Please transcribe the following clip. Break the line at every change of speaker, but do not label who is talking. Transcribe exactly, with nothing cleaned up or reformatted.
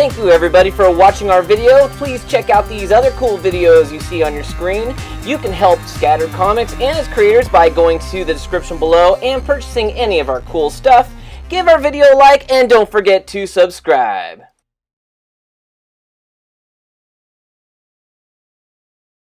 Thank you everybody for watching our video. Please check out these other cool videos you see on your screen. You can help Scattered Comics and its creators by going to the description below and purchasing any of our cool stuff. Give our video a like and don't forget to subscribe.